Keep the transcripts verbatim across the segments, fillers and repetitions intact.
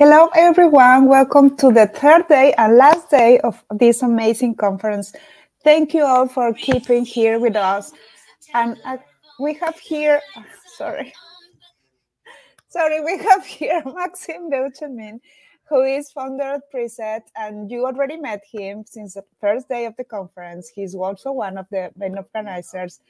Hello, everyone. Welcome to the third day and last day of this amazing conference. Thank you all for keeping here with us. And uh, we have here, sorry, sorry, we have here Maxime Beauchemin, who is founder of Preset, and you already met him since the first day of the conference. He's also one of the main organizers.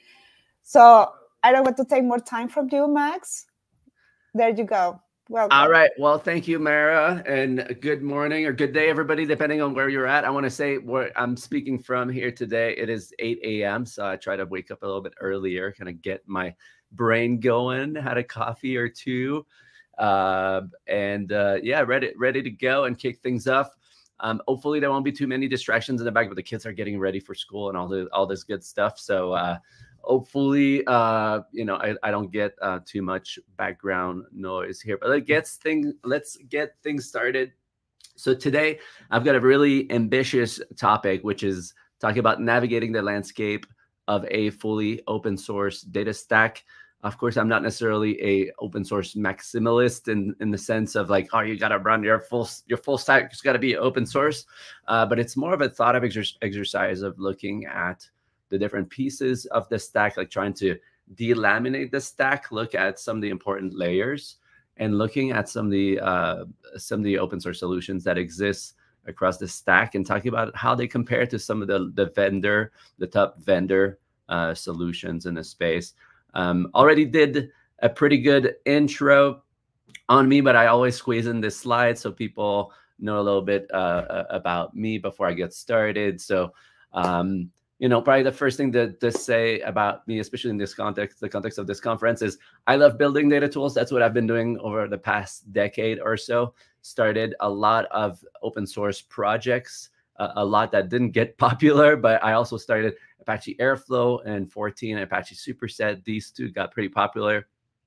So I don't want to take more time from you, Max. There you go. Welcome. All right. Well, thank you, Mara, and good morning or good day, everybody, depending on where you're at. I want to say where I'm speaking from here today. It is eight A M So I try to wake up a little bit earlier, kind of get my brain going, had a coffee or two, uh, and uh, yeah, ready, ready to go and kick things off. Um, hopefully there won't be too many distractions in the back, but the kids are getting ready for school and all the all this good stuff. So uh, hopefully, uh, you know, I, I don't get uh, too much background noise here, but let's get things, let's get things started. So today I've got a really ambitious topic, which is talking about navigating the landscape of a fully open source data stack. Of course, I'm not necessarily a open source maximalist in, in the sense of like, oh, you got to run your full your full stack. It's got to be open source. Uh, but it's more of a thought of exer exercise of looking at the different pieces of the stack, like trying to delaminate the stack, look at some of the important layers, and looking at some of the uh, some of the open source solutions that exist across the stack, and talking about how they compare to some of the the vendor, the top vendor uh, solutions in the space. Um, already did a pretty good intro on me, but I always squeeze in this slide so people know a little bit uh, about me before I get started. So, um, you know, probably the first thing to, to say about me, especially in this context, the context of this conference, is I love building data tools. That's what I've been doing over the past decade or so. Started a lot of open source projects, uh, a lot that didn't get popular, but I also started Apache Airflow and fourteen Apache Superset. These two got pretty popular,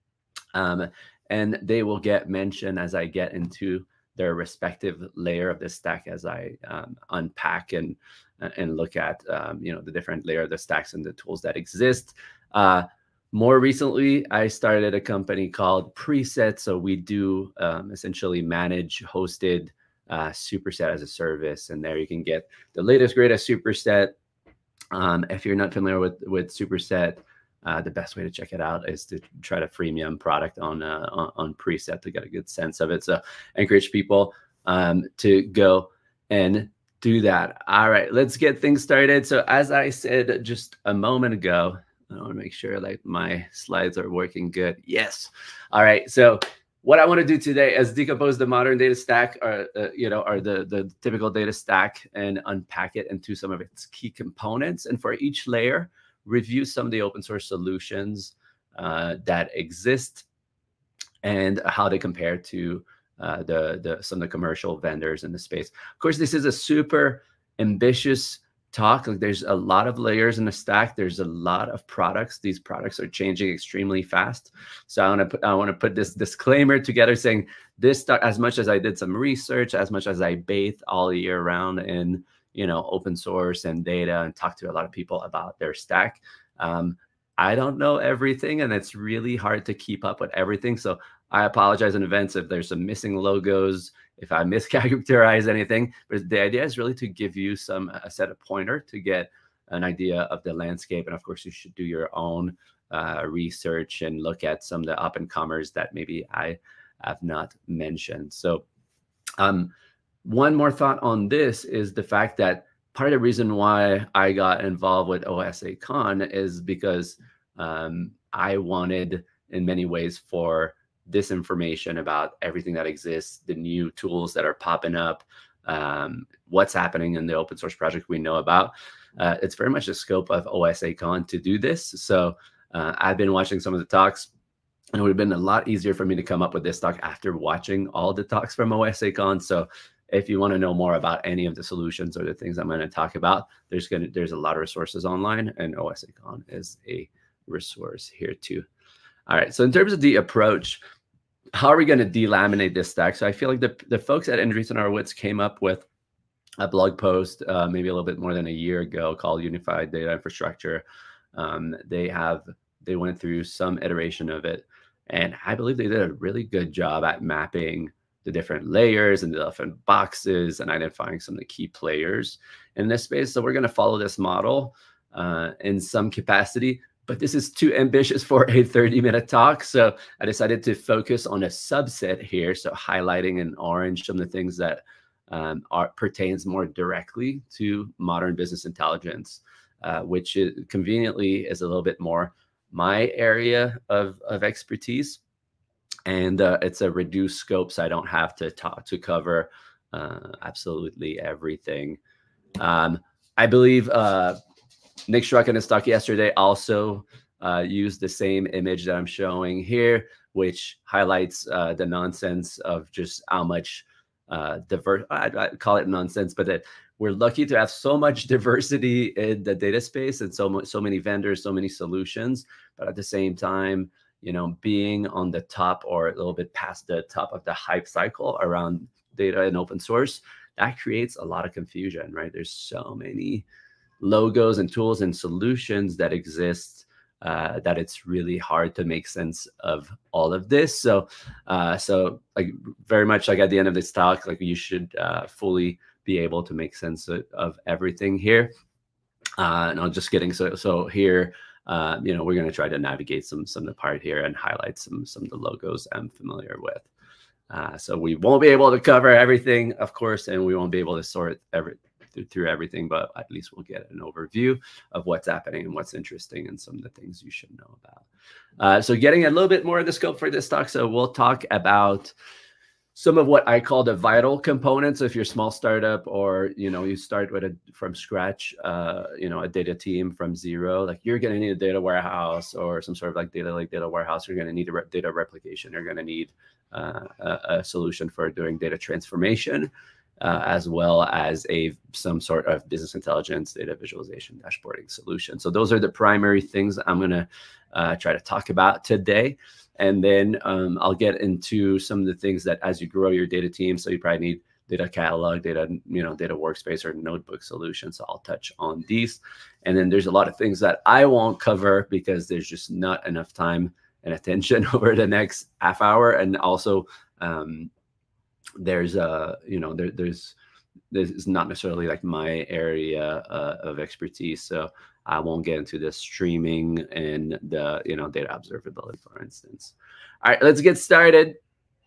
um, and they will get mentioned as I get into their respective layer of the stack as I um, unpack and and look at um, you know, the different layer of the stacks and the tools that exist. Uh, more recently, I started a company called Preset. So we do um, essentially manage hosted uh, Superset as a service, and there you can get the latest greatest Superset. Um, if you're not familiar with, with Superset, uh, the best way to check it out is to try to freemium product on, uh, on, on Preset to get a good sense of it. So I encourage people um, to go and do that. All right, let's get things started. So as I said just a moment ago, I want to make sure like my slides are working good. Yes. All right. So what I want to do today is decompose the modern data stack, or uh, you know, or the the typical data stack, and unpack it into some of its key components. And for each layer, review some of the open source solutions uh, that exist and how they compare to uh, the the some of the commercial vendors in the space. Of course, this is a super ambitious talk. Like, there's a lot of layers in the stack. There's a lot of products. These products are changing extremely fast. So I want to put I want to put this disclaimer together, saying this, as much as I did some research, as much as I bathe all year round in, you know, open source and data, and talk to a lot of people about their stack, um, I don't know everything, and it's really hard to keep up with everything. So I apologize in advance if there's some missing logos, if I mischaracterize anything. But the idea is really to give you some a set of pointer to get an idea of the landscape. And of course, you should do your own uh, research and look at some of the up and comers that maybe I have not mentioned. So um, one more thought on this is the fact that part of the reason why I got involved with O S A CON is because um, I wanted, in many ways, for this information about everything that exists, the new tools that are popping up, um, what's happening in the open source project we know about. Uh, it's very much the scope of O S A CON to do this. So uh, I've been watching some of the talks, and it would have been a lot easier for me to come up with this talk after watching all the talks from O S A CON. So if you want to know more about any of the solutions or the things I'm going to talk about, there's going to there's a lot of resources online, and O S A CON is a resource here too. All right. So in terms of the approach, how are we going to delaminate this stack? So I feel like the, the folks at Andreessen Horowitz came up with a blog post uh, maybe a little bit more than a year ago called Unified Data Infrastructure. Um, they have they went through some iteration of it, and I believe they did a really good job at mapping the different layers and the different boxes and identifying some of the key players in this space. So we're going to follow this model uh, in some capacity, but this is too ambitious for a thirty minute talk. So I decided to focus on a subset here. So highlighting in orange some of the things that um, are pertains more directly to modern business intelligence, uh, which is, conveniently is a little bit more my area of, of expertise. And uh, it's a reduced scope, so I don't have to talk to cover uh, absolutely everything. Um, I believe uh, Nick Struck and his talk yesterday also uh, used the same image that I'm showing here, which highlights uh, the nonsense of just how much uh, diverse, I, I call it nonsense, but that we're lucky to have so much diversity in the data space and so, so many vendors, so many solutions, but at the same time, you know, being on the top or a little bit past the top of the hype cycle around data and open source, that creates a lot of confusion, right? There's so many logos and tools and solutions that exist uh, that it's really hard to make sense of all of this. So, uh, so like very much like at the end of this talk, like you should uh, fully be able to make sense of, of everything here. Uh, and I'm just kidding. So, so here, uh, you know, we're going to try to navigate some some of the part here and highlight some some of the logos I'm familiar with. Uh, so we won't be able to cover everything, of course, and we won't be able to sort every through, through everything, but at least we'll get an overview of what's happening and what's interesting and some of the things you should know about. Uh, so getting a little bit more of the scope for this talk. So we'll talk about some of what I call the vital components. If you're a small startup or, you know, you start with a from scratch, uh, you know, a data team from zero, like you're going to need a data warehouse or some sort of like data lake data warehouse. You're going to need a re data replication. You're going to need uh, a, a solution for doing data transformation, uh, as well as a some sort of business intelligence, data visualization, dashboarding solution. So those are the primary things I'm going to uh, try to talk about today. And then um, I'll get into some of the things that as you grow your data team, so you probably need data catalog, data, you know, data workspace or notebook solutions. So I'll touch on these. And then there's a lot of things that I won't cover because there's just not enough time and attention over the next half hour. And also um, there's, uh, you know, there, there's, this is not necessarily like my area uh, of expertise. So I won't get into the streaming and the, you know, data observability, for instance. All right, let's get started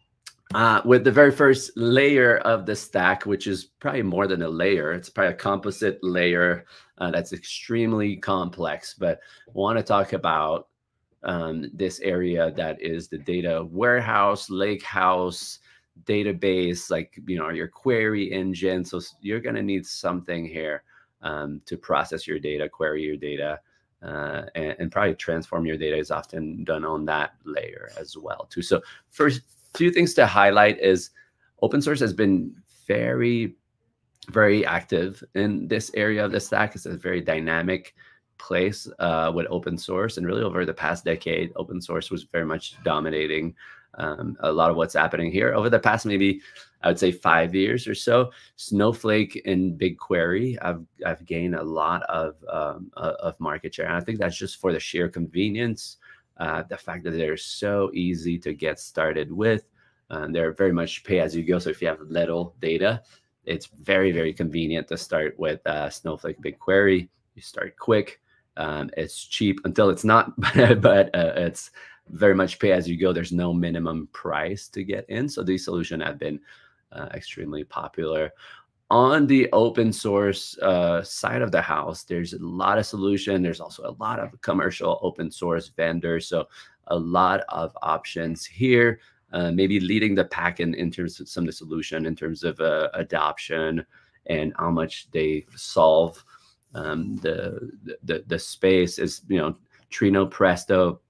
uh, with the very first layer of the stack, which is probably more than a layer. It's probably a composite layer uh, that's extremely complex. But I want to talk about um, this area that is the data warehouse, lake house, database, like, you know, your query engine. So you're going to need something here um, to process your data, query your data, uh, and, and probably transform your data is often done on that layer as well too. So first few things to highlight is open source has been very, very active in this area of the stack. It's a very dynamic place uh, with open source, and really over the past decade, open source was very much dominating Um, a lot of what's happening here. Over the past maybe I would say five years or so, Snowflake and BigQuery, I've I've gained a lot of um, of market share, and I think that's just for the sheer convenience, uh, the fact that they're so easy to get started with. Um, they're very much pay as you go. So if you have little data, it's very very convenient to start with uh, Snowflake BigQuery. You start quick. Um, it's cheap until it's not, but uh, it's very much pay as you go. There's no minimum price to get in. So these solutions have been uh, extremely popular. On the open source uh, side of the house, there's a lot of solution. There's also a lot of commercial open source vendors. So a lot of options here, uh, maybe leading the pack in, in terms of some of the solution, in terms of uh, adoption and how much they solve um, the, the, the space is, you know, Trino, Presto,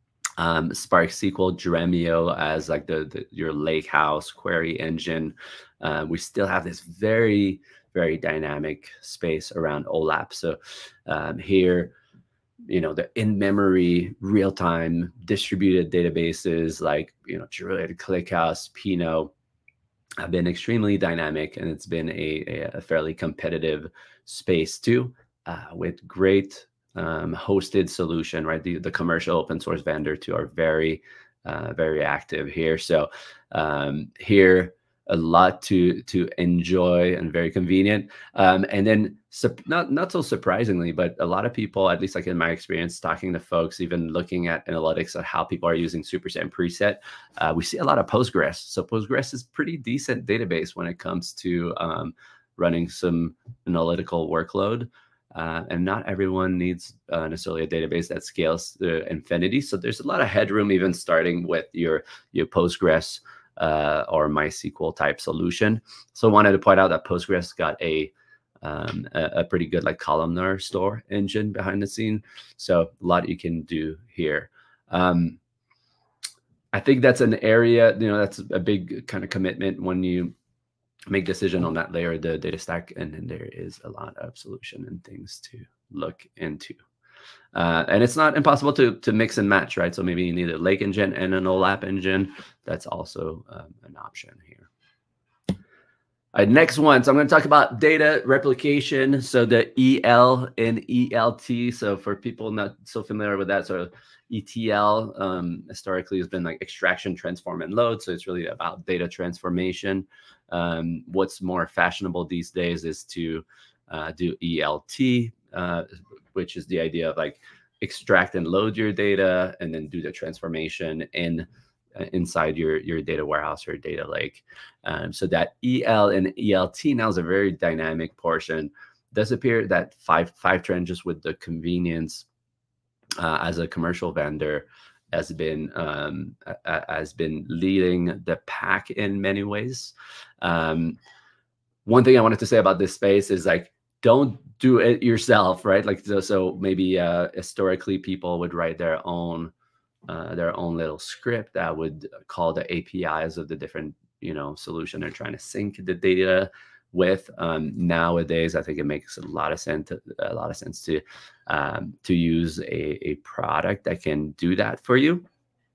Um, Spark S Q L, Dremio as like the, the your lake house query engine. Uh, we still have this very, very dynamic space around O L A P. So um, here, you know, the in-memory, real-time distributed databases like, you know, Druid, ClickHouse, Pinot have been extremely dynamic, and it's been a, a fairly competitive space too, uh, with great Um, hosted solution, right? The, the commercial open source vendor too are very, uh, very active here. So um, here, a lot to to enjoy and very convenient. Um, and then not not so surprisingly, but a lot of people, at least like in my experience, talking to folks, even looking at analytics of how people are using Superset and Preset, uh, we see a lot of Postgres. So Postgres is pretty decent database when it comes to um, running some analytical workload. Uh, and not everyone needs uh, necessarily a database that scales to infinity. So there's a lot of headroom, even starting with your, your Postgres uh, or MySQL type solution. So I wanted to point out that Postgres got a, um, a, a pretty good like columnar store engine behind the scene. So a lot you can do here. Um, I think that's an area, you know, that's a big kind of commitment when you make decision on that layer of the data stack, and then there is a lot of solution and things to look into. Uh, and it's not impossible to to mix and match, right? So maybe you need a Lake engine and an OLAP engine. That's also um, an option here. All right, next one. So I'm going to talk about data replication. So the E L and E L T. So for people not so familiar with that, so E T L um, historically has been like extraction, transform, and load. So it's really about data transformation. Um, what's more fashionable these days is to uh, do E L T, uh, which is the idea of like extract and load your data and then do the transformation in uh, inside your, your data warehouse or data lake. Um, so that E L and E L T now is a very dynamic portion. Does appear that five, Fivetran, just with the convenience uh, as a commercial vendor, has been um, uh, has been leading the pack in many ways. Um, one thing I wanted to say about this space is like, don't do it yourself, right? Like, so, so maybe uh, historically people would write their own uh, their own little script that would call the A P Is of the different, you know, solution they're trying to sync the data with. Um, nowadays, I think it makes a lot of sense. To, a lot of sense to um, to use a, a product that can do that for you.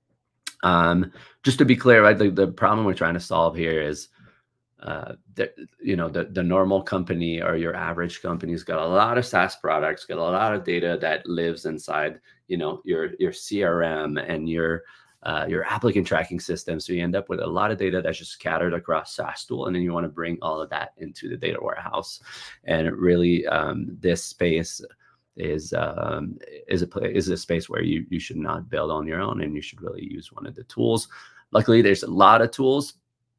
Um, just to be clear, right? The, the problem we're trying to solve here is, uh, the, you know, the the normal company or your average company's got a lot of SaaS products, got a lot of data that lives inside, you know, your your C R M and your Uh, your applicant tracking system. So you end up with a lot of data that's just scattered across SaaS tool, and then you want to bring all of that into the data warehouse. And really, um, this space is um, is a is a space where you you should not build on your own, and you should really use one of the tools. Luckily, there's a lot of tools.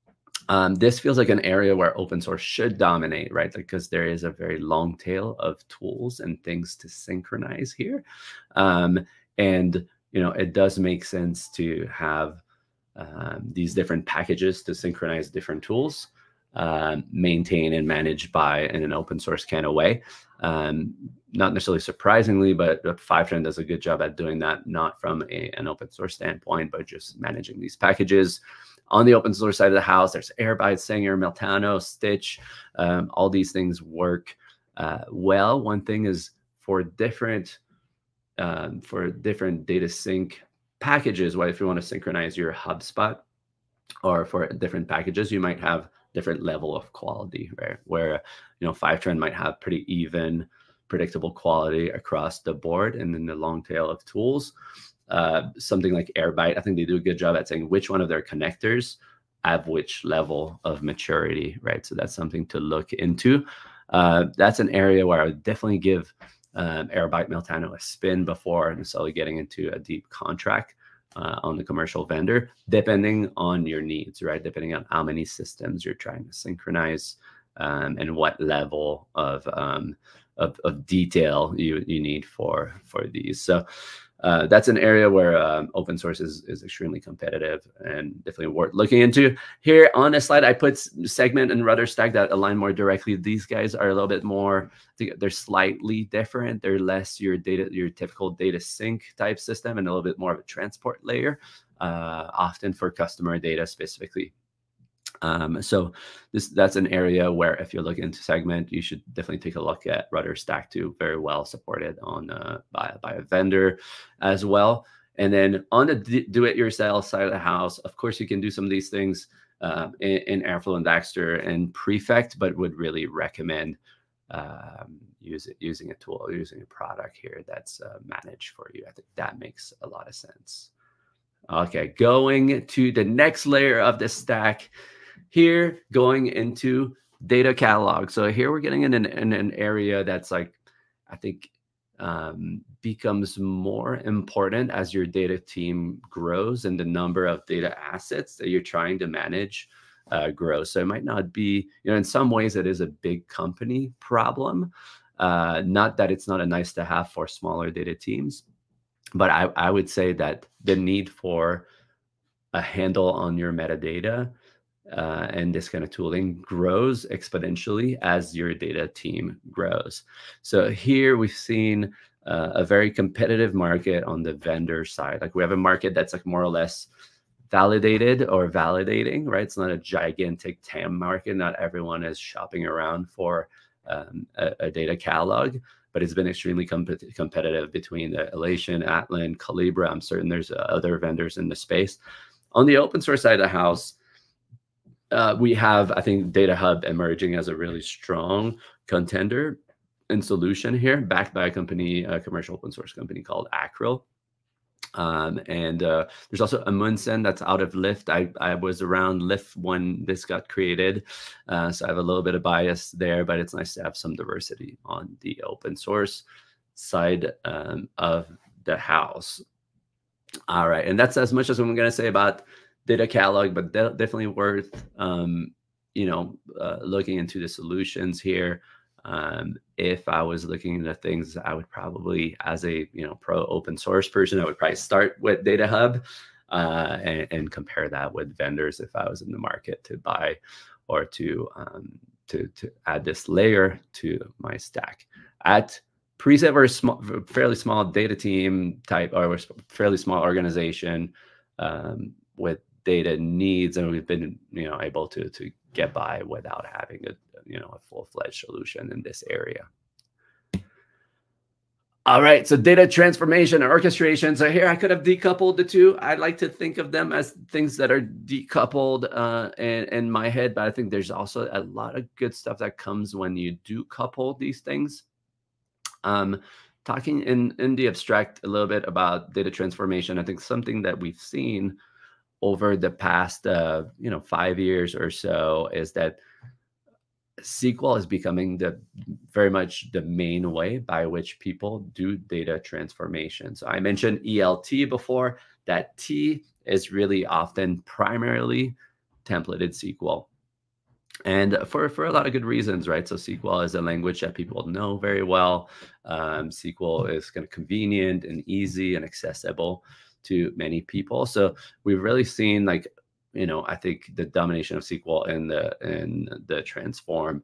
Um, this feels like an area where open source should dominate, right? Because there is a very long tail of tools and things to synchronize here, um, and you know, it does make sense to have um, these different packages to synchronize different tools, um, maintained and managed by in an open source kind of way. Um, not necessarily surprisingly, but Fivetran does a good job at doing that, not from a, an open source standpoint, but just managing these packages. On the open source side of the house, there's Airbyte, Sanger, Meltano, Stitch. Um, all these things work uh, well. One thing is for different Um, for different data sync packages, well, if you want to synchronize your HubSpot or for different packages, you might have different level of quality, right? Where, you know, Fivetran might have pretty even, predictable quality across the board. And then the long tail of tools, uh, something like Airbyte, I think they do a good job at saying which one of their connectors have which level of maturity, right? So that's something to look into. Uh, that's an area where I would definitely give Um, Airbyte, Meltano a spin before necessarily getting into a deep contract uh, on the commercial vendor, depending on your needs, right? Depending on how many systems you're trying to synchronize um, and what level of, um, of, of detail you, you need for, for these. So uh, that's an area where um, open source is, is extremely competitive and definitely worth looking into. Here on this slide, I put Segment and RudderStack that align more directly. These guys are a little bit more, I think they're slightly different. They're less your data, your typical data sync type system, and a little bit more of a transport layer, uh, often for customer data specifically. Um, so this that's an area where if you're looking into Segment, you should definitely take a look at RudderStack too. Very well supported on uh, by, by a vendor as well. And then on the do-it-yourself side of the house, of course, you can do some of these things uh, in, in Airflow and Daxter and Prefect, but would really recommend um, use it, using a tool, using a product here that's uh, managed for you. I think that makes a lot of sense. Okay, going to the next layer of the stack. here going into data catalog. So here we're getting in an, in an area that's like, I think um, becomes more important as your data team grows and the number of data assets that you're trying to manage uh, grows. So it might not be, you know, in some ways it is a big company problem. Uh, not that it's not a nice to have for smaller data teams, but I, I would say that the need for a handle on your metadata uh, and this kind of tooling grows exponentially as your data team grows. So here we've seen uh, a very competitive market on the vendor side. Like we have a market that's like more or less validated or validating, right? It's not a gigantic T A M market. Not everyone is shopping around for um, a, a data catalog, but it's been extremely com competitive between the Elation, Atlan, Calibra. I'm certain there's uh, other vendors in the space. On the open source side of the house, uh, we have, I think, Data Hub emerging as a really strong contender and solution here, backed by a company, a commercial open source company called Acryl. Um, and uh, there's also Amundsen that's out of Lyft. I, I was around Lyft when this got created, uh, so I have a little bit of bias there, but it's nice to have some diversity on the open source side um, of the house. All right, and that's as much as I'm going to say about data catalog, but de definitely worth um, you know uh, looking into the solutions here. Um, if I was looking into things, I would probably, as a you know pro open source person, I would probably start with Data Hub uh, and, and compare that with vendors if I was in the market to buy or to um, to to add this layer to my stack. At Preset, we're a small, fairly small data team type, or we're fairly small organization um, with data needs, and we've been you know able to to get by without having a you know a full-fledged solution in this area. All right, so data transformation and orchestration. So here I could have decoupled the two. I like to think of them as things that are decoupled uh, in, in my head, but I think there's also a lot of good stuff that comes when you do couple these things. Um, talking in, in the abstract a little bit about data transformation, I think something that we've seen over the past uh, you know five years or so is that S Q L is becoming the very much the main way by which people do data transformation. So I mentioned E L T before. That T is really often primarily templated S Q L. And for, for a lot of good reasons, right? So S Q L is a language that people know very well. Um, S Q L is kind of convenient and easy and accessible to many people. So we've really seen like you know, I think the domination of S Q L in the in the transform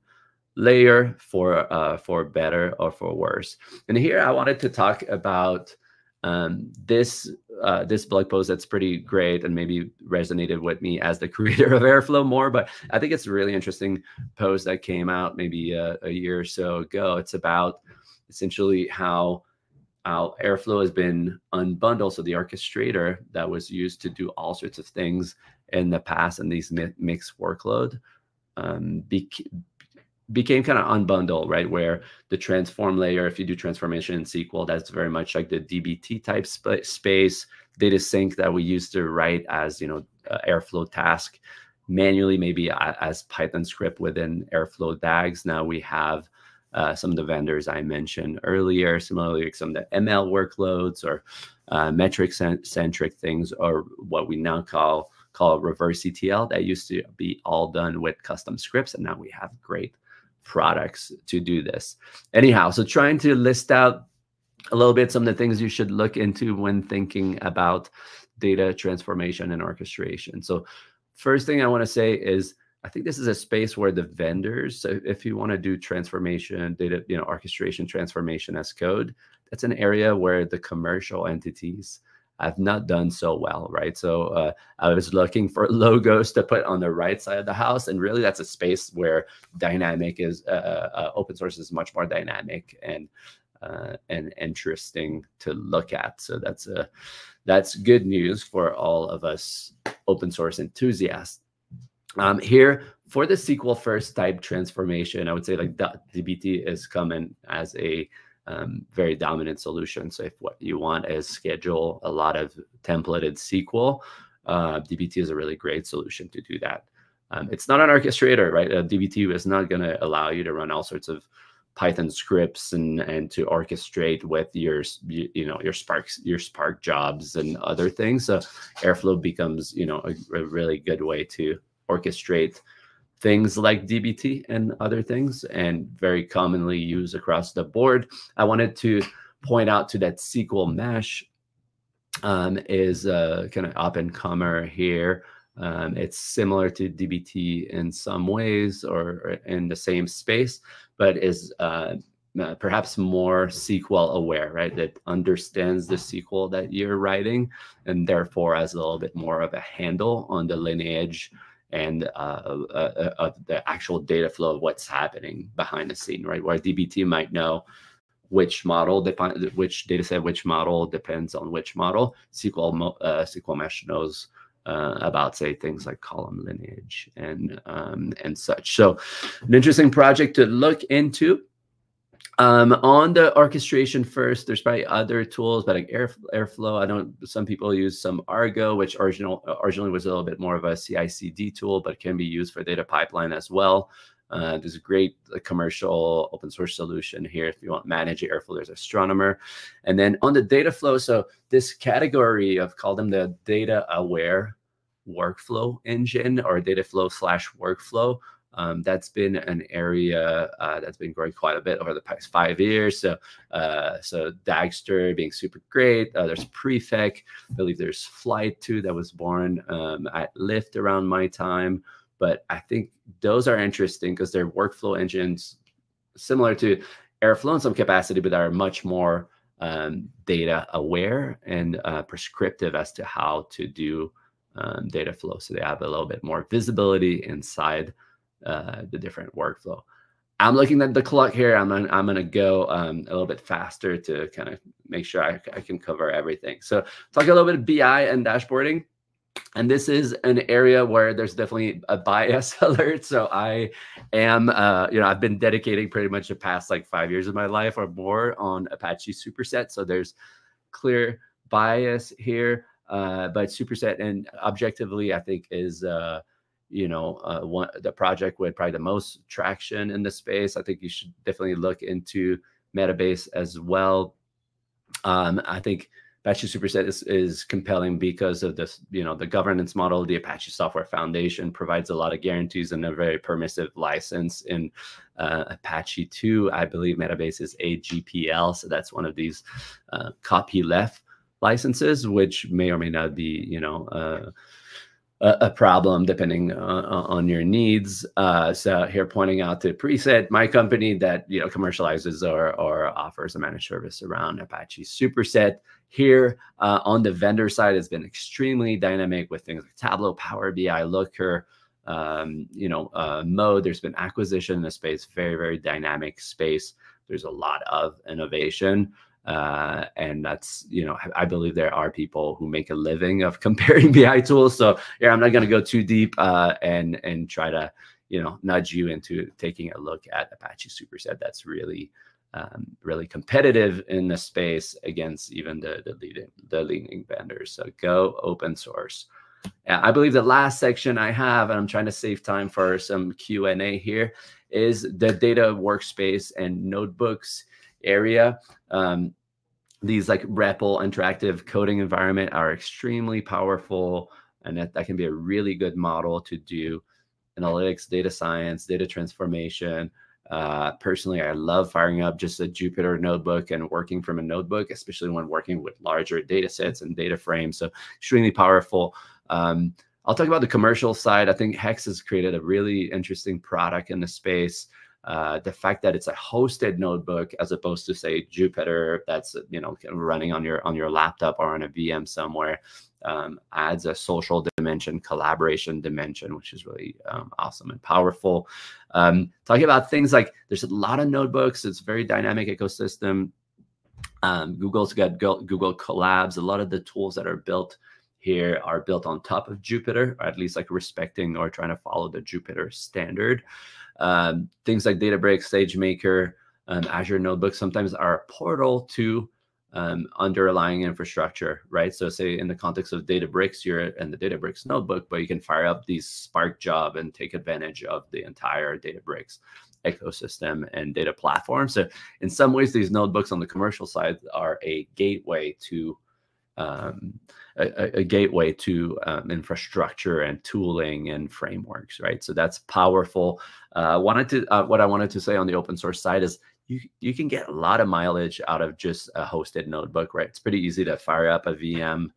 layer for uh, for better or for worse. And here I wanted to talk about um, this uh, this blog post that's pretty great and maybe resonated with me as the creator of Airflow more. But I think it's a really interesting post that came out maybe a, a year or so ago. It's about essentially how how Airflow has been unbundled. So the orchestrator that was used to do all sorts of things in the past and these mi mixed workload um, bec became kind of unbundled, right? Where the transform layer, if you do transformation in S Q L, that's very much like the D B T type sp space, data sync that we used to write as, you know, uh, Airflow task manually, maybe as Python script within Airflow D A Gs. Now we have Uh, some of the vendors I mentioned earlier, similarly like some of the M L workloads or uh, metric-centric things, or what we now call call reverse E T L that used to be all done with custom scripts, and now we have great products to do this. Anyhow, so trying to list out a little bit some of the things you should look into when thinking about data transformation and orchestration. So first thing I want to say is, I think this is a space where the vendors, so if you want to do transformation, data, you know, orchestration, transformation as code, that's an area where the commercial entities have not done so well, right? So uh, I was looking for logos to put on the right side of the house, and really that's a space where dynamic is, uh, uh, open source is much more dynamic and uh, and interesting to look at. So that's a that's good news for all of us open source enthusiasts. Um, here, for the S Q L first type transformation, I would say like D B T is coming as a um, very dominant solution. So if what you want is schedule a lot of templated S Q L, uh, D B T is a really great solution to do that. Um, it's not an orchestrator, right? A D B T is not going to allow you to run all sorts of Python scripts and and to orchestrate with your you, you know your Sparks your Spark jobs and other things. So Airflow becomes you know a, a really good way to orchestrate things like D B T and other things, and very commonly used across the board. I wanted to point out to that S Q L Mesh um, is a kind of up and comer here. Um, it's similar to D B T in some ways, or, or in the same space, but is uh, uh, perhaps more S Q L aware, right? That understands the S Q L that you're writing, and therefore has a little bit more of a handle on the lineage and uh, uh, of the actual data flow of what's happening behind the scene, right? Where D B T might know which model, define which data set, which model depends on which model. S Q L, uh, S Q L Mesh knows Uh, about, say, things like column lineage and um, and such. So an interesting project to look into. Um, on the orchestration first, there's probably other tools, but like Air, Airflow, I don't, some people use some Argo, which original, originally was a little bit more of a C I C D tool, but can be used for data pipeline as well. Uh, there's a great uh, commercial open source solution here if you want to manage Airflow. There's Astronomer. And then on the data flow, so this category of, call them the data aware workflow engine or data flow slash workflow. Um, that's been an area uh, that's been growing quite a bit over the past five years. So, uh, so Dagster being super great. Uh, there's Prefect. I believe there's Flight too that was born um, at Lyft around my time. But I think those are interesting because they're workflow engines similar to Airflow in some capacity, but are much more um, data aware and uh, prescriptive as to how to do um, data flow. So they have a little bit more visibility inside uh, the different workflow. I'm looking at the clock here. I'm gonna, I'm gonna go um, a little bit faster to kind of make sure I, I can cover everything. So talk a little bit of B I and dashboarding. And this is an area where there's definitely a bias alert. So I am, uh, you know, I've been dedicating pretty much the past like five years of my life or more on Apache Superset. So there's clear bias here, uh, but Superset and objectively, I think is, uh, you know, uh, one the project with probably the most traction in the space. I think you should definitely look into Metabase as well. Um, I think Apache Superset is, is compelling because of this, you know, the governance model. The Apache Software Foundation provides a lot of guarantees and a very permissive license. In uh, Apache two, I believe Metabase is A G P L. So that's one of these uh, copyleft licenses, which may or may not be, you know, uh, a, a problem depending on, on your needs. Uh, so here pointing out to Preset, my company that, you know, commercializes or, or offers a managed service around Apache Superset. Here uh, on the vendor side, it's been extremely dynamic with things like Tableau, Power B I, Looker, um, you know, uh, Mode. There's been acquisition in the space, very, very dynamic space. There's a lot of innovation. Uh, and that's, you know, I believe there are people who make a living of comparing B I tools. So yeah, I'm not going to go too deep uh, and, and try to, you know, nudge you into taking a look at Apache Superset. That's really Um, really competitive in the space against even the the leading the leading vendors. So go open source. And I believe the last section I have, and I'm trying to save time for some Q and A here, is the data workspace and notebooks area. Um, these like R E P L interactive coding environment are extremely powerful, and that, that can be a really good model to do analytics, data science, data transformation. Uh, personally, I love firing up just a Jupyter notebook and working from a notebook, especially when working with larger data sets and data frames. So extremely powerful. Um, I'll talk about the commercial side. I think Hex has created a really interesting product in the space. Uh, the fact that it's a hosted notebook as opposed to, say, Jupyter that's, you know, running on your on your laptop or on a V M somewhere, um, adds a social dimension, collaboration dimension, which is really um, awesome and powerful. Um, talking about things like there's a lot of notebooks. It's a very dynamic ecosystem. Um, Google's got Google Collabs. A lot of the tools that are built here are built on top of Jupyter, or at least like respecting or trying to follow the Jupyter standard. Um, things like Databricks, SageMaker, um, Azure Notebooks sometimes are a portal to um, underlying infrastructure, right? So say in the context of Databricks, you're in the Databricks notebook, but you can fire up these Spark job and take advantage of the entire Databricks ecosystem and data platform. So in some ways, these notebooks on the commercial side are a gateway to um, a, a gateway to um, infrastructure and tooling and frameworks, right? So that's powerful. Uh, wanted to uh, what I wanted to say on the open source side is you you can get a lot of mileage out of just a hosted notebook, right? It's pretty easy to fire up a V M,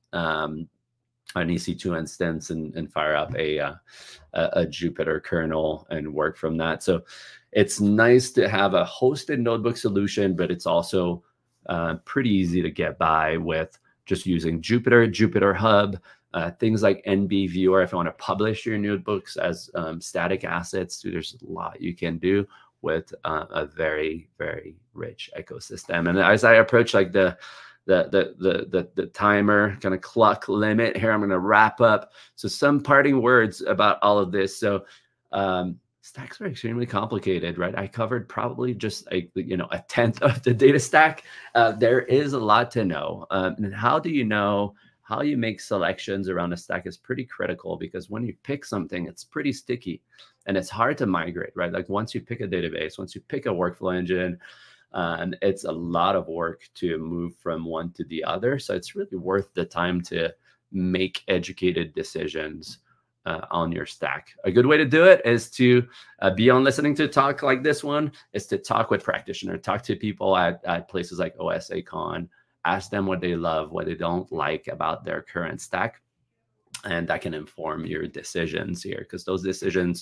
um, an E C two instance, and, and fire up a, uh, a a Jupyter kernel and work from that. So it's nice to have a hosted notebook solution, but it's also uh, pretty easy to get by with just using Jupyter, Jupyter Hub, uh, things like N B Viewer. If you want to publish your notebooks as um, static assets, too, there's a lot you can do with uh, a very, very rich ecosystem. And as I approach like the the the the the, the timer kind of clock limit here, I'm going to wrap up. So some parting words about all of this. So um, stacks are extremely complicated, right? I covered probably just a you know a tenth of the data stack. Uh, there is a lot to know, um, and how do you know? How you make selections around a stack is pretty critical, because when you pick something, it's pretty sticky and it's hard to migrate, right? Like once you pick a database, once you pick a workflow engine, uh, and it's a lot of work to move from one to the other. So it's really worth the time to make educated decisions uh, on your stack. A good way to do it is to, uh, beyond listening to talk like this one, is to talk with practitioners, talk to people at, at places like O S A CON, ask them what they love, what they don't like about their current stack. And that can inform your decisions here, because those decisions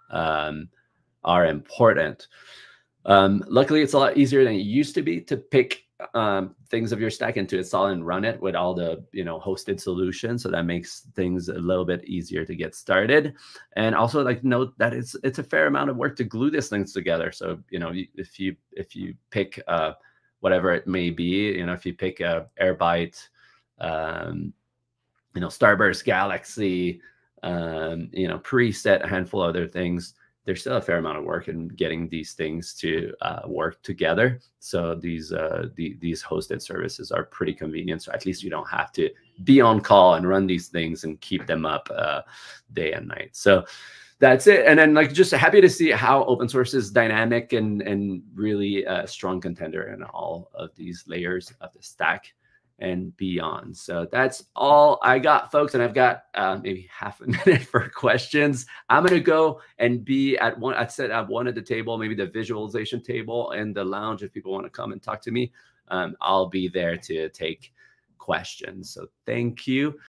um, are important. Um, luckily, it's a lot easier than it used to be to pick um, things of your stack and to install and run it with all the you know hosted solutions. So that makes things a little bit easier to get started. And also, like, note that it's it's a fair amount of work to glue these things together. So you know if you if you pick uh, whatever it may be, you know, if you pick a Airbyte, um, you know, Starburst, Galaxy, um, you know, preset, a handful of other things, there's still a fair amount of work in getting these things to uh, work together. So these uh, the, these hosted services are pretty convenient. So at least you don't have to be on call and run these things and keep them up uh, day and night. So that's it. And then like just happy to see how open source is dynamic and, and really a strong contender in all of these layers of the stack and beyond. So that's all I got, folks. And I've got uh, maybe half a minute for questions. I'm going to go and be at one, I said at one at the table, maybe the visualization table and the lounge. If people want to come and talk to me, um, I'll be there to take questions. So thank you.